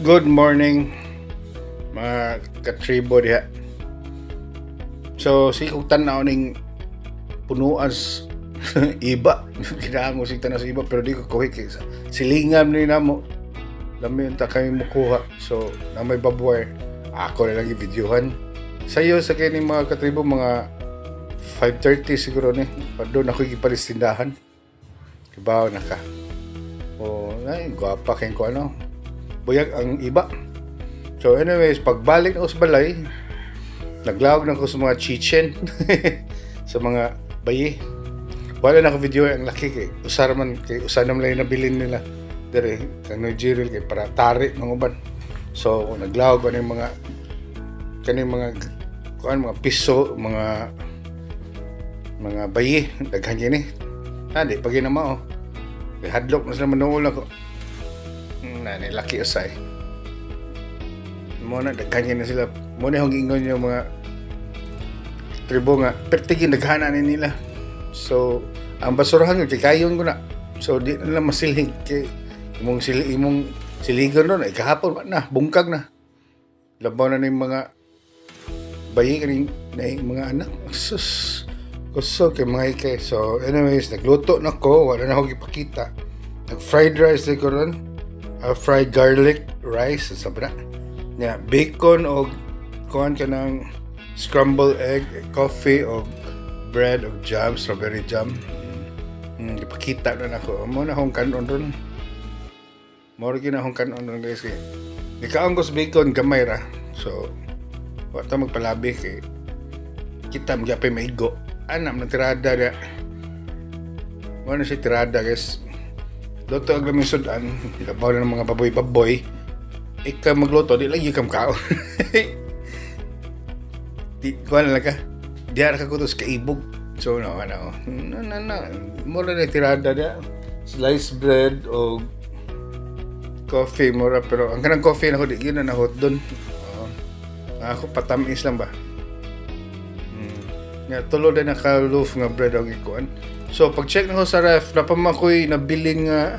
Good morning mga katribo diha. So si kung tanaw ning punuas iba kinaango si tanaw sa iba pero di ko kuhik silingam ni namo lami unta kami mukuha. So na may babwire ako na lang i-videohan sayo sa kini mga katribo mga 5:30 siguro ni padon ako gipalistindahan kibaw na ka o ay gwapa kay ko ano buyag ang iba. So anyways, pagbalik ako sa balay, naglawag na ako sa mga chichen sa mga bayi. Wala na ako video ang laki kay usar man kay usanam lang nabilin nila dire kang Nigeria kay para tari ng uban. So naglawag ko ng mga kaning mga kuan mga piso, mga bayi daghan ni. Di pag ginama kay hadlok na sila manuol ako. Nani laki usay mo na daghan na sila mo na hong ingon yung mga tribo nga pertigin naghana ni nila. So ang basurahan kay kayon ko na so di na masilhig kay imong siligon ron ay kahapon na bungkag na labaw na ning mga bayi kaning na mga anak sus kuso kay mga ikay. So anyways nagluto na ko wala na ako gipakita nag fried rice ko ron. Fried garlic rice sa sabra nya bacon o kuan ka ng scrambled egg, coffee o bread o jam, strawberry jam. Ipakita na nako mo na hong kanon ron mo rin na hong kanon ron guys kay nikaanggos bacon gamay ra so wata magpalabi kay kita magyapay maigo anam na tirada na mo na si tirada guys. Luto ang lamang sudan, labaw na ng mga baboy-baboy, ikaw magluto, di lagi kam kao. Di ko na lang ka, di harap ka kutos kaibog. So, mura na tirada na, sliced bread o coffee, mura, pero ang kanang coffee na ko, di yun na nahot doon. Ako patamis lang ba? Tulo na naka-loaf nga bread ang ikuan. So pag check na ko sa ref napamakoy nabiling nga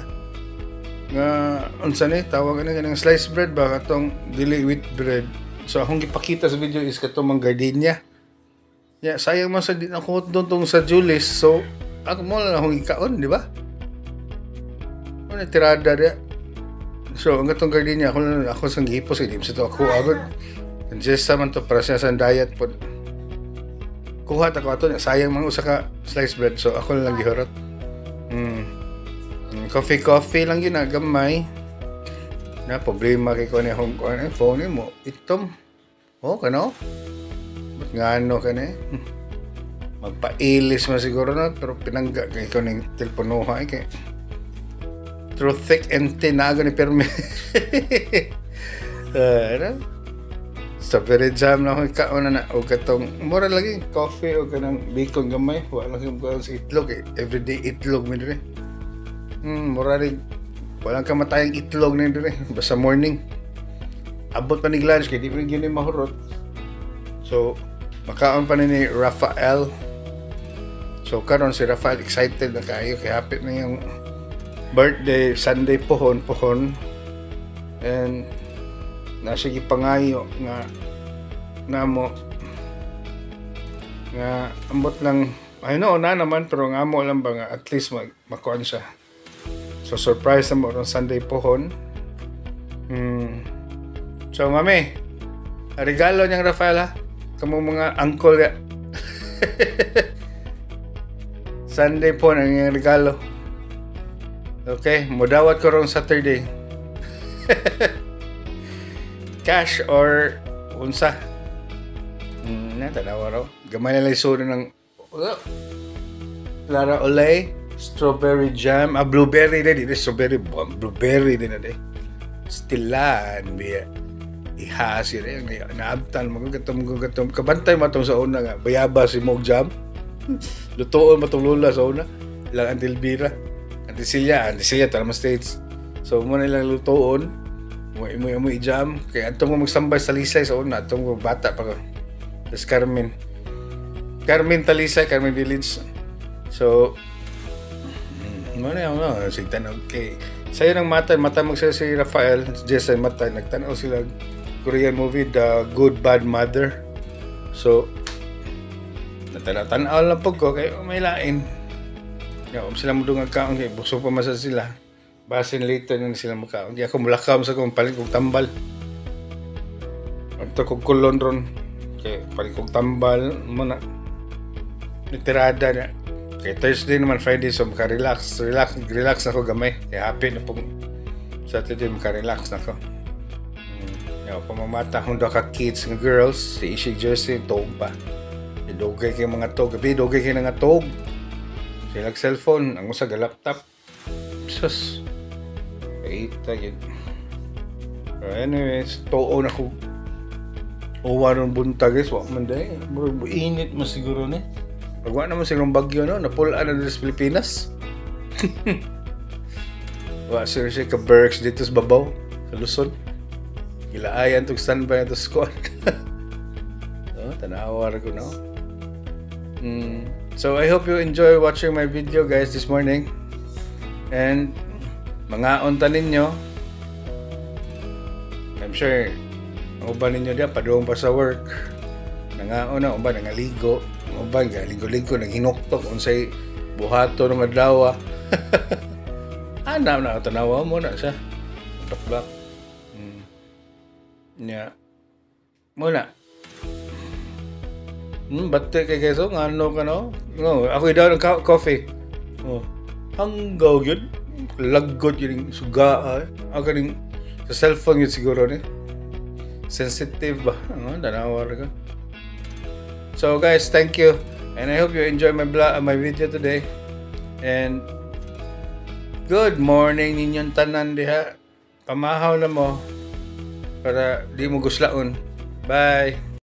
unsa ni tawag ana kanang sliced bread ba katong dili wheat bread. So akong gipakita sa video is katong mang gardenia. Ya sayang man sa di na ko doon sa Julis. So ako mo lang akong ikaon, di ba? Ano tirada dia. So ang katong gardenia ako sang gihipos kay sa to ako agad. Just man to para sa diet pod. Kuha ta ko ato sayang man usa ka sliced bread so ako lang gihurot. Coffee lang yun gamay. Na problema kay ko ni home ko ni phone mo itom. Kano? But ngano kani? Magpailis man siguro na pero pinangga kay ko ning teleponoha kay through thick and thin na ni perme. Strawberry jam na akong ikaon na o katong mura lagi coffee o kanang bacon gamay wala lang ko sa itlog everyday itlog mi dire mura rin walang kamatayang itlog na dire basta morning abot pa ni lunch kaya di pa rin yun mahurot. So makaon pa ni Rafael so karon si Rafael excited na kayo kaya hapit na yung birthday Sunday pohon and nasa gipangayo nga namo nga ambot lang I know na naman pero nga mo lang ba nga at least makuan siya. So surprise na mo ron Sunday pohon. So mami regalo niyang Rafael ha kamo mga uncle ya. Sunday pohon ang iyang regalo. Okay modawat ko ron Saturday. Cash or unsa tanawa raw gamay na lang soda ng Clara Olay strawberry jam blueberry din strawberry blueberry din na stilan biya ihasi rin naabtan magatom kabantay matong sa una nga bayaba si mog jam lutoon matong lula sa una lang antilbira antisilya tara states so mo na lang lutoon mo i-jam kaya atong mo magsambay sa Lisay sa una atong mo bata pa ko tas Carmen Talisay Carmen Village so mo na sige tanog kay Sayo ng mata magsayo si Rafael, Jason mata, nagtanaw sila Korean movie, The Good Bad Mother. So, natanaw lang po ko, kaya may lain. Sila mo doon agkaon, kaya busog pa masa sila. Basin later na sila magkaon. Di ako mulakaw sa kong palit kong tambal. Ito kong kulon ron. Kaya palit kong tambal, muna. Nitirada na. Kaya Thursday naman, Friday, so maka-relax na ako gamay. Kaya happy na pong Saturday maka-relax na ako. Pamamata kong daw ka kids ng girls, si Ishi Jersey, tog pa. Idogay kayo mga tog. Gabi, idogay kayo nga tog. Sila cellphone, ang usa ga laptop. Sus. Kaita yun. Anyways, toon ako. Uwa ng buntag guys, wak man dahil. Init mo siguro ni. Pagwa naman sigurong bagyo, no? Napulaan na sa Pilipinas. Wak siya ka-berks dito sa babaw, sa Luzon. Gilaayan itong standby na ito squad. Tanawar ko, no? So, I hope you enjoy watching my video, guys, this morning. And, mga unta ninyo, I'm sure, ang uban ninyo diya, padoong pa sa work. Nangaon na, uban, nangaligo. Ang uban, ligo-ligo, naghinuktok, unsay buhato ng adlaw. Na, tanawa mo na siya. Black. Yeah. Muna. Batte kay keso, nga ano ka no? No, ako daw ng coffee. Oh. Hanggaw yun. Lagot yun yung suga. Ako rin, sa cellphone yun siguro ni. Sensitive ba? Danawar ka. So guys, thank you. And I hope you enjoy my video today. And good morning ninyong tanan diha. Pamahaw na mo para di mo guslaon. Bye.